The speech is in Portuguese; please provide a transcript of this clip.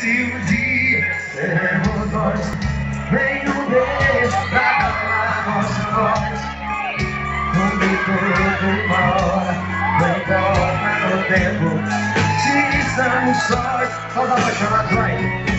se um dia seremos nós, vem um beijo pra calar nossa voz. Um minuto, uma hora, não importa no tempo. Se estamos sós, só apaixonados aí.